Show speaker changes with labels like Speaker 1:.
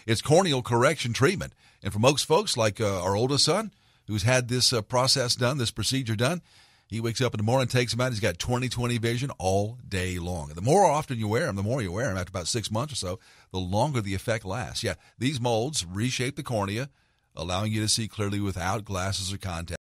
Speaker 1: It's corneal correction treatment. And for most folks, like our oldest son, who's had this process done, this procedure done, he wakes up in the morning, takes them out. He's got 20/20 vision all day long. And the more often you wear them, the more you wear them. After about 6 months or so, the longer the effect lasts. Yeah, these molds reshape the cornea, allowing you to see clearly without glasses or contacts.